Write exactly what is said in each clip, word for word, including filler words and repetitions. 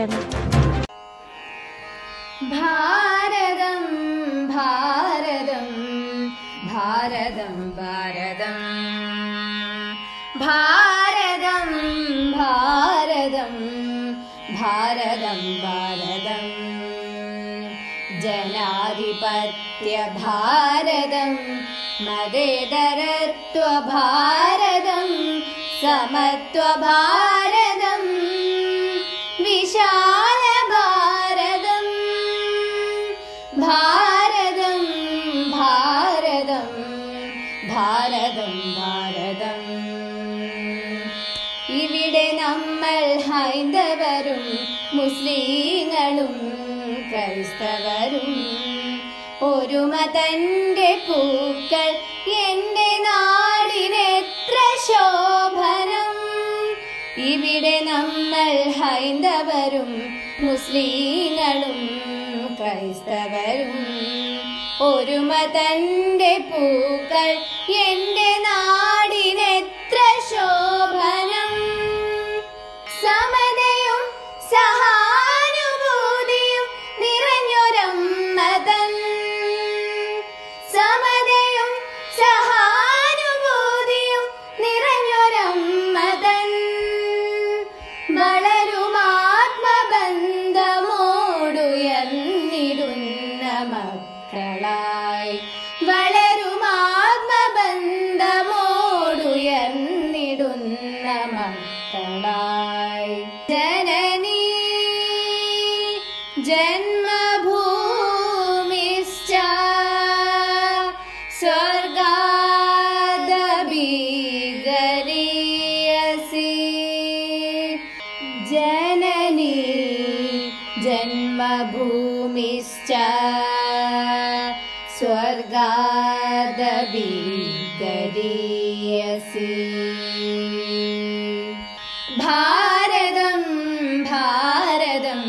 ഭാഷയാണ്. ഭാരതം ഭാരതം ഭാരതം ഭാരതം ഭാരതം ഭാരതം ഭാരതം ഭാരതം ജനാധിപത്യ ഭാരതം മതേതരത്വ ഭാരതം സമത്വ ഭാരതം വിശാല ഭാരതം ഭാരതം ഭാരതം ഭാരതം ഭാരതം ഇവിടെ നമ്മൾ ഹൈന്ദവരും മുസ്ലിങ്ങളും ക്രൈസ്തവരും ഒരുമ തന്റെ പൂക്കൾ എന്റെ നാടിനെത്ര ശോഭനം. ഇവിടെ നമ്മൾ ഹൈന്ദവരും മുസ്ലിങ്ങളും ക്രൈസ്തവരും ഒരുമ തന്റെ പൂക്കൾ എന്റെ നാടിനെത്ര ശോഭനം. സമതയും സഹാനുഭൂതിയും നിറഞ്ഞൊരമ്മതൻ സമതയും സഹാനുഭൂതിയും നിറഞ്ഞൊരമ്മതൻ വളരുമാത്മബന്ധമോടുയർന്നിടുന്ന മക്കളായി വളരുമാത്മബന്ധമോടുയർന്നിടുന്ന മക്കളായി ജനനീ ജന്മഭൂമിശ്ച സ്വർഗാദപി ജനനീ ജന്മഭൂമിശ്ച സ്വർഗാദപി ഗരീയസി. ഭാരതം ഭാരതം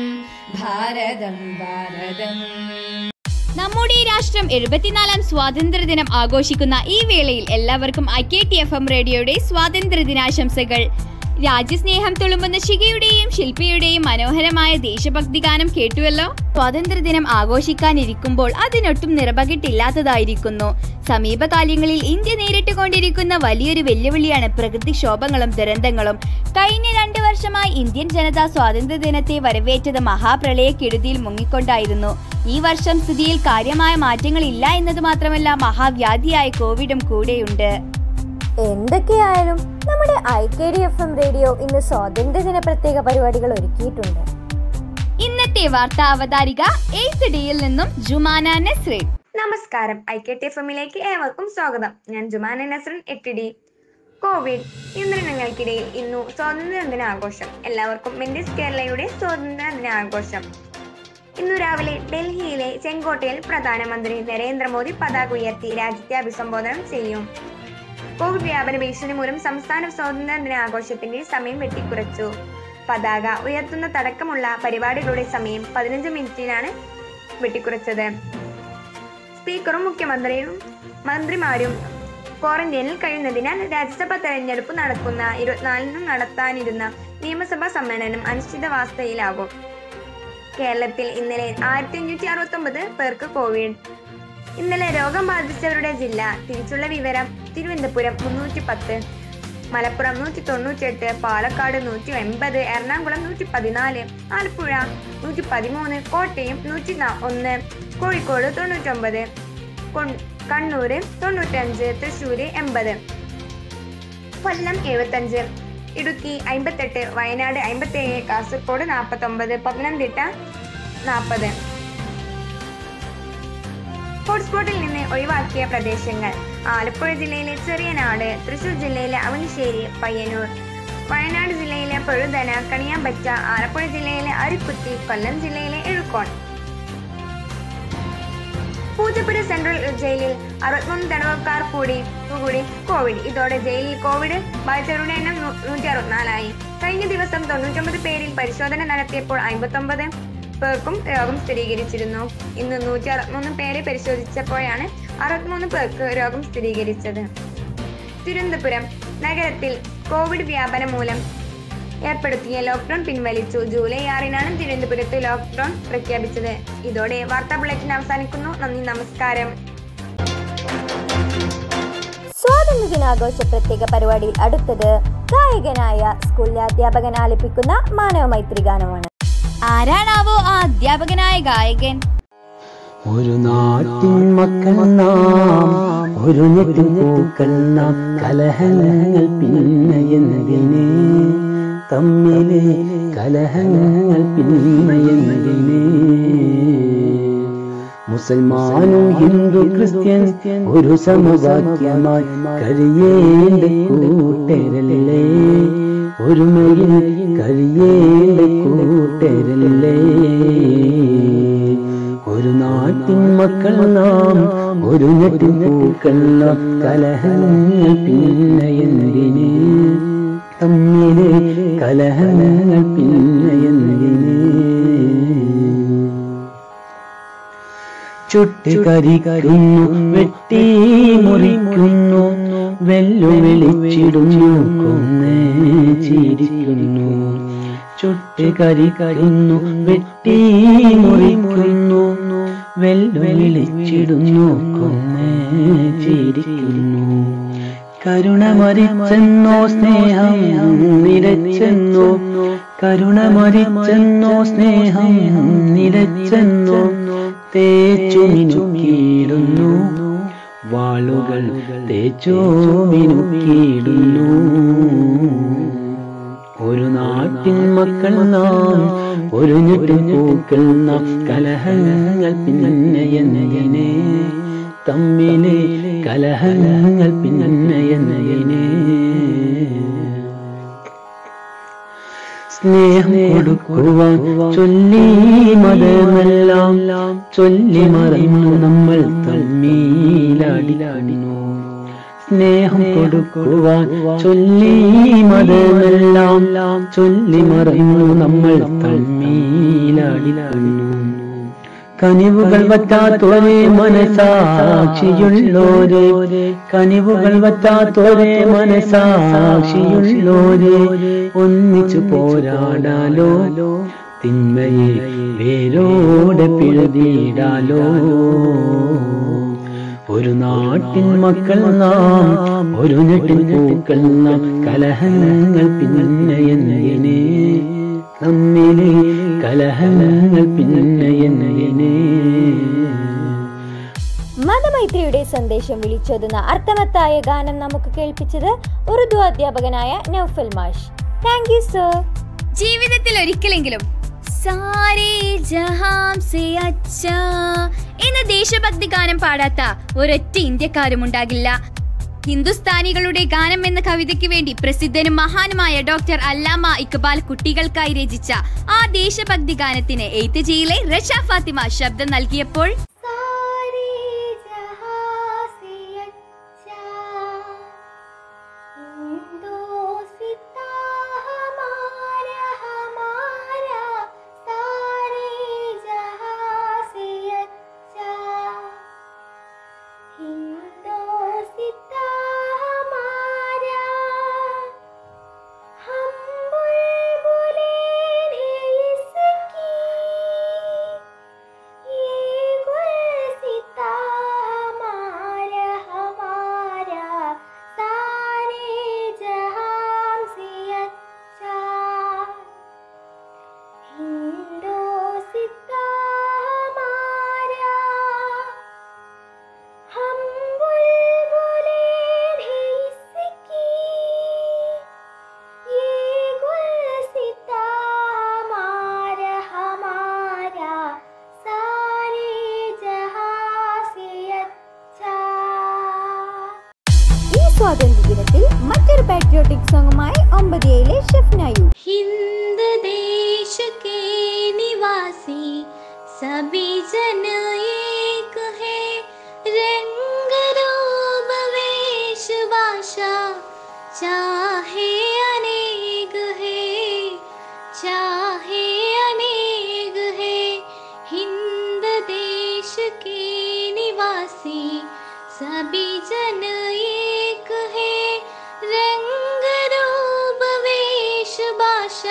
ഭാരതം ഭാരതം. നമ്മുടെ ഈ രാഷ്ട്രം എഴുപത്തിനാലാം സ്വാതന്ത്ര്യദിനം ആഘോഷിക്കുന്ന ഈ വേളയിൽ എല്ലാവർക്കും I K T F M റേഡിയോയുടെ സ്വാതന്ത്ര്യദിനാശംസകൾ. രാജ്യസ്നേഹം തുളുമ്പുന്ന ശിഖയുടെയും ശില്പിയുടെയും മനോഹരമായ ദേശഭക്തി ഗാനം കേട്ടുവല്ലോ. സ്വാതന്ത്ര്യദിനം ആഘോഷിക്കാനിരിക്കുമ്പോൾ അതിനൊട്ടും നിറപകിട്ടില്ലാത്തതായിരിക്കുന്നു. സമീപകാലങ്ങളിൽ ഇന്ത്യ നേരിട്ടുകൊണ്ടിരിക്കുന്ന വലിയൊരു വെല്ലുവിളിയാണ് പ്രകൃതിക്ഷോഭങ്ങളും ദുരന്തങ്ങളും. കഴിഞ്ഞ രണ്ടു വർഷമായി ഇന്ത്യൻ ജനത സ്വാതന്ത്ര്യദിനത്തെ വരവേറ്റത് മഹാപ്രളയക്കെടുതിയിൽ മുങ്ങിക്കൊണ്ടായിരുന്നു. ഈ വർഷം സ്ഥിതിയിൽ കാര്യമായ മാറ്റങ്ങൾ ഇല്ല എന്നത് മാത്രമല്ല, മഹാവ്യാധിയായ കോവിഡും കൂടെയുണ്ട്. എന്തൊക്കെയായാലും നമ്മുടെ I K D F M radio ഇന്ന് സ്വാതന്ത്ര്യദിന പ്രത്യേക പരിപാടികൾ ഒരുക്കിയിട്ടുണ്ട്. ഇന്നത്തെ വാർത്താ അവതാരിക എയ്ത്ത് ഡിയിൽ നിന്നും ജുമാന നസ്രീൻ. നമസ്കാരം, ഐ കെ ടി എഫ് എമ്മിലേക്ക് ഏവർക്കും സ്വാഗതം. ഞാൻ ജുമാന നസ്രീൻ, എട്ട് ഡി. കോവിഡ് നിയന്ത്രണങ്ങൾക്കിടയിൽ ഇന്നു സ്വാതന്ത്ര്യദിനാഘോഷം. എല്ലാവർക്കും മെൻഡിസ് കേരളയുടെ സ്വാതന്ത്ര്യദിനാഘോഷം. ഇന്നു രാവിലെ ഡൽഹിയിലെ ചെങ്കോട്ടയിൽ പ്രധാനമന്ത്രി നരേന്ദ്രമോദി പതാക ഉയർത്തി രാജ്യത്തെ അഭിസംബോധന ചെയ്യും. കോവിഡ് വ്യാപന ഭീഷണി മൂലം സംസ്ഥാന സ്വാതന്ത്ര്യ ദിനാഘോഷത്തിന്റെ സമയം വെട്ടിക്കുറച്ചു. പതാക ഉയർത്തുന്ന തടക്കമുള്ള പരിപാടികളുടെ സമയം പതിനഞ്ച് മിനിറ്റിനാണ് വെട്ടിക്കുറച്ചത്. സ്പീക്കറും മുഖ്യമന്ത്രിയും മന്ത്രിമാരും ക്വാറന്റൈനിൽ കഴിയുന്നതിനാൽ രാജ്യസഭാ തെരഞ്ഞെടുപ്പ് നടക്കുന്ന ഇരുപത്തിനാലിനും നടത്താനിരുന്ന നിയമസഭാ സമ്മേളനം അനിശ്ചിതാവസ്ഥയിലാകും. കേരളത്തിൽ ഇന്നലെ ആയിരത്തി അഞ്ഞൂറ്റി അറുപത്തി ഒമ്പത് പേർക്ക് കോവിഡ്. ഇന്നലെ രോഗം ബാധിച്ചവരുടെ ജില്ല തിരിച്ചുള്ള വിവരം: തിരുവനന്തപുരം മുന്നൂറ്റി പത്ത്, മലപ്പുറം നൂറ്റി തൊണ്ണൂറ്റി എട്ട്, പാലക്കാട് നൂറ്റി എൺപത്, എറണാകുളം നൂറ്റി പതിനാല്, ആലപ്പുഴ നൂറ്റി പതിമൂന്ന്, കോട്ടയം നൂറ്റി ഒന്ന്, കോഴിക്കോട് തൊണ്ണൂറ്റൊമ്പത്, കണ്ണൂര് തൊണ്ണൂറ്റഞ്ച്, തൃശ്ശൂര് എൺപത്, കൊല്ലം എഴുപത്തഞ്ച്, ഇടുക്കി അമ്പത്തെട്ട്, വയനാട് അമ്പത്തേഴ്, കാസർഗോഡ് നാൽപ്പത്തൊമ്പത്, പത്തനംതിട്ട നാൽപ്പത്. ഹോട്ട്സ്പോട്ടിൽ നിന്ന് ഒഴിവാക്കിയ പ്രദേശങ്ങൾ: ആലപ്പുഴ ജില്ലയിലെ ചെറിയനാട്, തൃശൂർ ജില്ലയിലെ അവനിശ്ശേരി, പയ്യന്നൂർ, വയനാട് ജില്ലയിലെ പൊഴുതന, കണിയാമ്പറ്റ, ആലപ്പുഴ ജില്ലയിലെ അരിക്കുത്തി, കൊല്ലം ജില്ലയിലെ എഴുക്കോൺ. പൂജപ്പുര സെൻട്രൽ ജയിലിൽ അറുപത്തിമൂന്ന് തടവുകാർ കൂടി കൂടി കോവിഡ്. ഇതോടെ ജയിലിൽ കോവിഡ് ബാധിച്ചവരുടെ എണ്ണം നൂറ്റി അറുപത്തിനാലായി. കഴിഞ്ഞ ദിവസം തൊണ്ണൂറ്റൊമ്പത് പേരിൽ പരിശോധന നടത്തിയപ്പോൾ അമ്പത്തൊമ്പത് പേർക്കും രോഗം സ്ഥിരീകരിച്ചിരുന്നു. ഇന്ന് നൂറ്റി അറുപത്തിമൂന്ന് പേരെ പരിശോധിച്ചപ്പോഴാണ് അറുപത്തിമൂന്ന് പേർക്ക് രോഗം സ്ഥിരീകരിച്ചത്. തിരുവനന്തപുരം നഗരത്തിൽ കോവിഡ് വ്യാപനം മൂലം ഏർപ്പെടുത്തിയ ലോക്ക്ഡൌൺ പിൻവലിച്ചു. ജൂലൈ ആറിനാണ് തിരുവനന്തപുരത്ത് ലോക്ക്ഡൌൺ പ്രഖ്യാപിച്ചത്. ഇതോടെ വാർത്താ ബുള്ളറ്റിൻ അവസാനിക്കുന്നു. നന്ദി, നമസ്കാരം. സ്വാതന്ത്ര്യദിനാഘോഷ പ്രത്യേക പരിപാടിയിൽ അടുത്തത് ഗായകനായ സ്കൂളിലെ അധ്യാപകൻ ആലപിക്കുന്ന മാനവ മൈത്രി ഗാനമാണ്. ആരാണാവോ ആ അധ്യാപകനായ ഗായകൻ? ഒരു നാട്ടിൻ മക്കൾ നാം, ഒരു നെറ്റിൻ പൂക്കൾ നാം, കലഹങ്ങൾ പിന്നെ എന്തിനെ, തമ്മിലെ കലഹങ്ങൾ പിന്നെ എന്തിനെ. മുസൽമാനും ഹിന്ദു ക്രിസ്ത്യൻ ഒരു സമവാക്യമായി കഴിയേണ്ട കൂട്ടരല്ലേ, ഒരുമയിൽ കഴിയേണ്ട കൂട്ടരല്ലേ. ഒരു നാട്ടിൻ മക്കൾ നാം, ഒരു നെറ്റിൻ പൂക്കൾ നാം, കലഹങ്ങൾ പിന്നെ എന്തിനെ, തമ്മിലെ കലഹങ്ങൾ പിന്നെ എന്തിനെ. ചുട്ടുകരിക്കുന്നു, വെട്ടി മുറിക്കുന്നു, വെല്ലുവിളിച്ചിടുന്നു, കൊന്നേ ചിരിക്കുന്നു. ചുട്ടുകരിക്കുന്നു, വെട്ടി മുറിക്കുന്നു, വെല്ലുവിളിച്ചിടുന്നു, കൊന്നേ ചിരിക്കുന്നു. കരുണ മരിച്ചെന്നോ സ്നേഹം നിരച്ചെന്നോ, കരുണ മരിച്ചെന്നോ സ്നേഹം നിരച്ചെന്നോ, തേച്ചു മിനുക്കിയിടുന്നു, വാളുകൾ തേച്ചു മിനുക്കിയിടുന്നു. ഒരു നാട്ടിൻ മക്കൾ നാം, ഒരു നെറ്റിൻ പൂക്കൾ നാം, കലഹങ്ങൾ പിന്നെ എന്തിനെ, തമ്മിലെ കലഹങ്ങൾ പിന്നെ എന്തിനെ. സ്നേഹം കൊടുക്കുവാൻ ചൊല്ലി മതമെല്ലാം ചൊല്ലി മറന്നു നമ്മൾ തമ്മിലാടിലാടിനു. സ്നേഹം കൊടുക്കുവാൻ ചൊല്ലി മതമെല്ലാം ചൊല്ലി മറന്നു നമ്മൾ തമ്മിലാടിലാടിനു. കനിവുകൾ വറ്റാത്തോരെ മനസാക്ഷിയുള്ളോരെ, കനിവുകൾ വറ്റാത്തോരെ മനസാക്ഷിയുള്ളോരെ, ഒന്നിച്ചു പോരാടാലോ, തിന്മയെ വേരോടെ പിഴുതിയിടാലോ. ഒരു നാട്ടിൻ മക്കൾ നാം, ഒരു നെറ്റിൻ പൂക്കൾ നാം, കലഹങ്ങൾ പിന്നെ എന്തിനെ, തമ്മിലെ കലഹങ്ങൾ പിന്നെ എന്തിനെ. മതമൈത്രിയുടെ സന്ദേശം വിളിച്ചോതുന്ന അർത്ഥവത്തായ ഗാനം നമുക്ക് കേൾപ്പിച്ചത് ഉറുദു അധ്യാപകനായ നൗഫൽ മാഷ്. Thank you sir. ജീവിതത്തിൽ ഒരിക്കലെങ്കിലും സാരേ ജഹാം സേ അച്ഛാ എന്ന ദേശഭക്തി ഗാനം പാടാത്ത ഒരൊറ്റ ഇന്ത്യക്കാരും ഉണ്ടാകില്ല. ഹിന്ദുസ്ഥാനികളുടെ ഗാനം എന്ന കവിതയ്ക്ക് വേണ്ടി പ്രസിദ്ധനും മഹാനുമായ ഡോക്ടർ അല്ലാമ ഇക്ബാൽ കുട്ടികൾക്കായി രചിച്ച ആ ദേശഭക്തി ഗാനത്തിന് എഴുത്തുചെയ്യിലെ റഷ ഫാത്തിമ ശബ്ദം നൽകിയപ്പോൾ സ്വാതന്ത്ര്യദിനത്തിൽ മറ്റൊരു പാട്രിയോട്ടിക് സോങ്ങുമായി ഒമ്പതിയയിലെ ഷെഫ്നായു. हिंद देश के निवासी सभी जन एक है, रंग रूप वेश भाषा चाहे अनेक है, चाहे अनेक है. हिंद देश के निवासी सभी जन एक है, रंग रूप वेश भाषा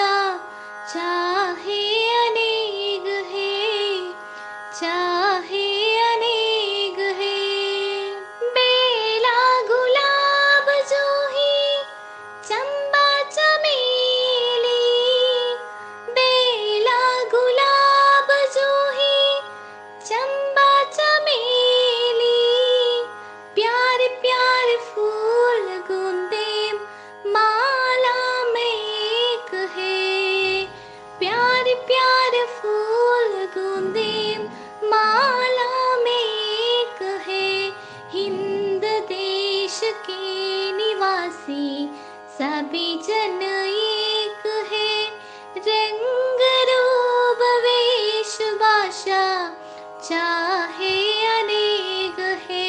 चाहे अनेक है,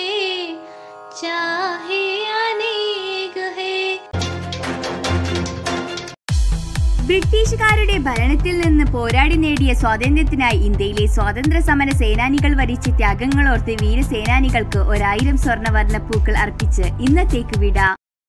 चाहे अनेक है. ബ്രിട്ടീഷുകാരുടെ ഭരണത്തിൽ നിന്ന് പോരാടി നേടിയ സ്വാതന്ത്ര്യത്തിനായി ഇന്ത്യയിലെ സ്വാതന്ത്ര്യ സമര സേനാനികൾ വരിച്ച ത്യാഗങ്ങളോർത്ത് വീരസേനാനികൾക്ക് ഒരായിരം സ്വർണ്ണവർണ്ണ പൂക്കൾ അർപ്പിച്ച് ഇന്നത്തേക്ക് വിട.